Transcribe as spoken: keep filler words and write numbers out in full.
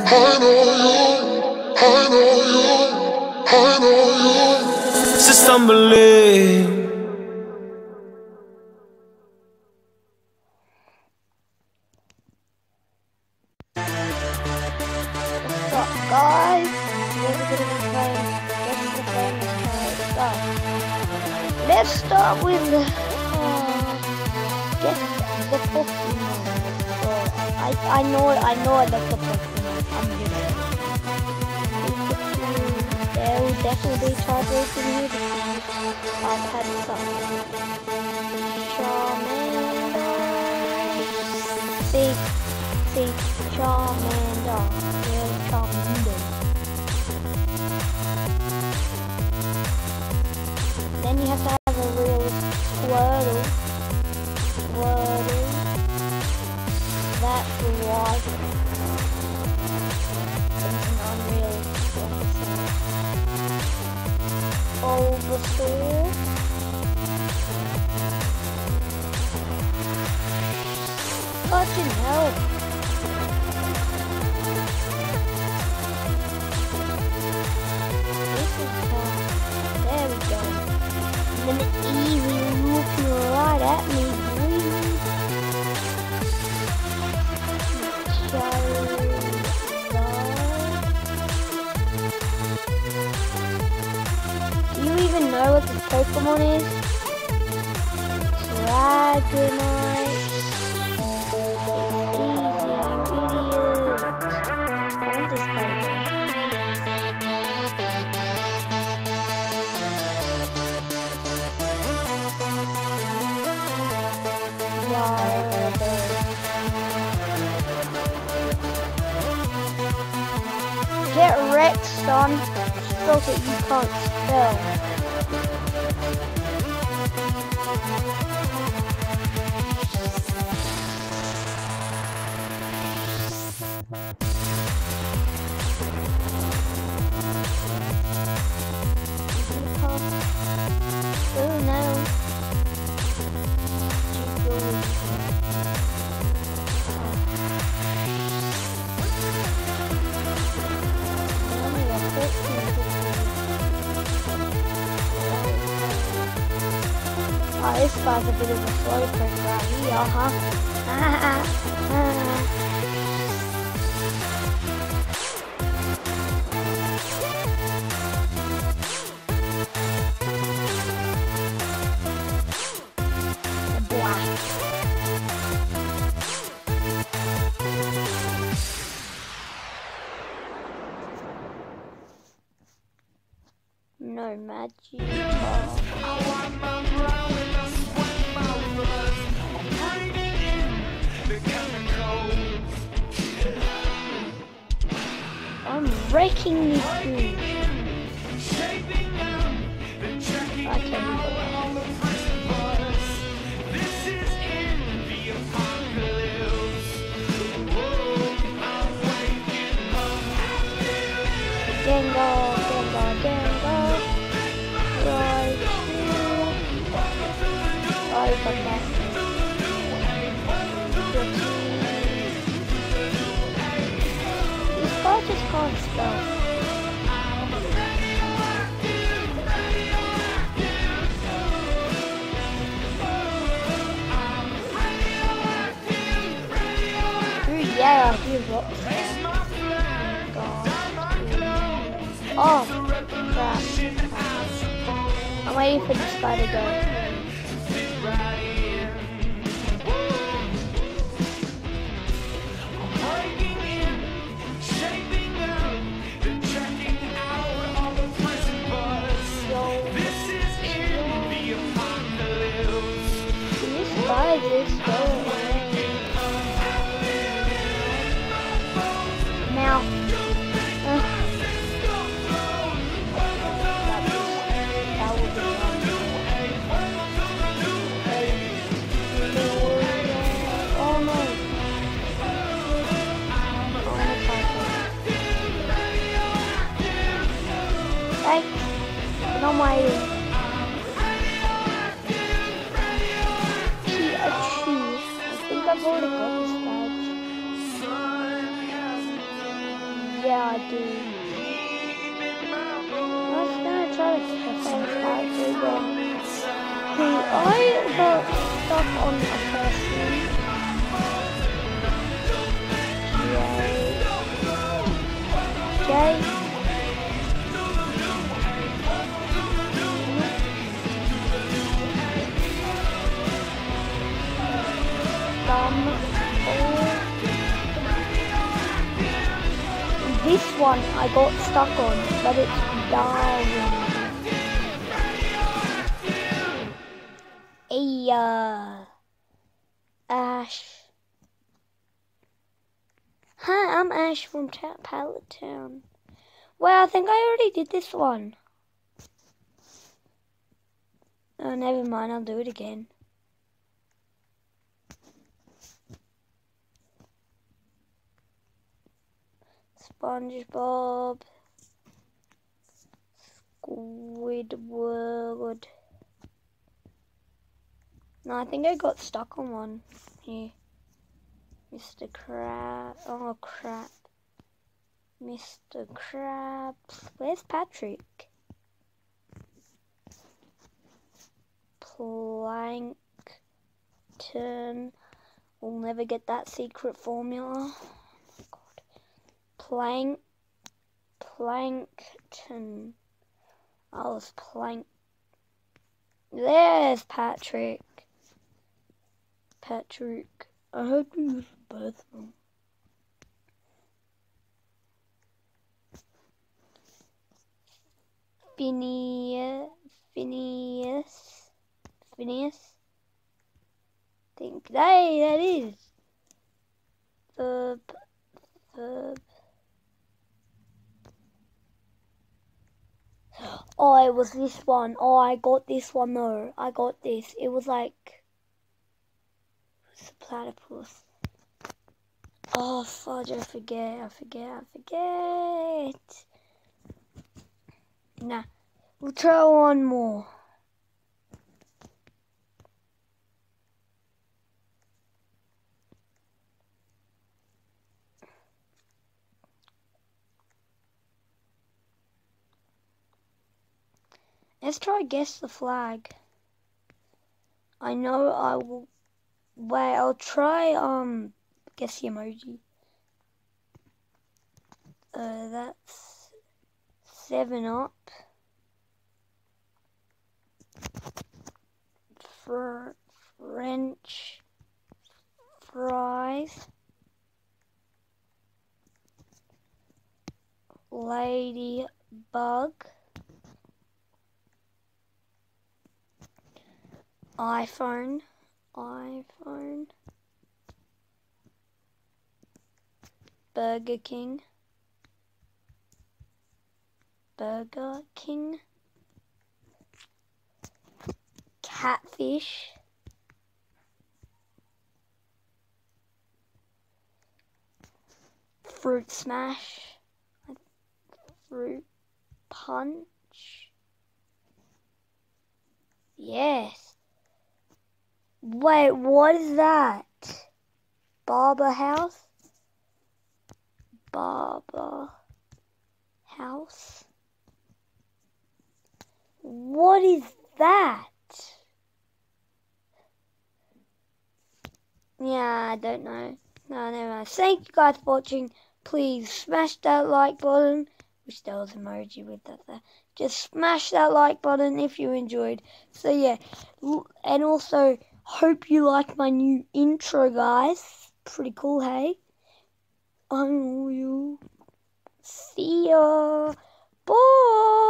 I know you, I know you, I know you. Just stumbling. What's up, guys? We're gonna be playing. This is the famous play. So, let's start with the uh, get the Pokemon. So, I I know I know I love the Pokemon. I'm just there will definitely be chargers in here because I've had some Charmander, big big Charmander, real Charmander. Then you have to have a real Squirtle, Squirtle. That's why an unreal Bulbasaur. Fucking hell. This is tough. There we go. And then the easy looking right at me. Do you even know what this Pokemon is? Dragonite. Easy, idiot. I want this Pokemon. Get wrecked, son. Spells that you can't spell. Oh no. Oh, this guy's a bit of a slow person right here, huh? No magic. I'm wrecking this dude. I can't Gengar, Gengar, Gengar. Right here. Oh, he's got that. This guy just can't spell. Ooh, yeah, he's rocks. Oh, crap. I'm waiting for this guy to go. This guy is just going away. Now. Uh. Thanks. No my Pikachu. I think I've already got this badge. Yeah, I do. I was gonna try to first character again. See, I got stuck on a person. Jay. Jay. Um, oh. This one I got stuck on, but it's Darwin. Hey, uh, Ash. Hi, I'm Ash from Ta Pallet Town. Well, I think I already did this one. Oh, never mind, I'll do it again. SpongeBob, Squidward. No, I think I got stuck on one here. Mister Crab. Oh crap. Mister Krabs. Where's Patrick? Plankton. We'll never get that secret formula. Oh my god. Plank. Plankton. I was plank. There's Patrick. Patrick. I hope you use both of them. Phineas. Phineas. Phineas. Think hey, that is. Verb. Verb. Oh, it was this one. Oh, I got this one though. I got this. It was like it was a platypus. Oh fudge! I forget. I forget. I forget. Nah, we'll try one more. Let's try guess the flag. I know I will. Wait, I'll try um guess the emoji. Uh, that's seven up. Fr French fries. Ladybug. iPhone. iPhone. Burger King. Burger King. Catfish. Fruit smash. Fruit punch. Yes. Wait, what is that? Barber house? Barber house? What is that? Yeah, I don't know. No, never mind. Thank you guys for watching. Please smash that like button. Wish there was an emoji with that there. Just smash that like button if you enjoyed. So yeah, and also hope you like my new intro, guys. Pretty cool, hey? I know you. See ya. Bye.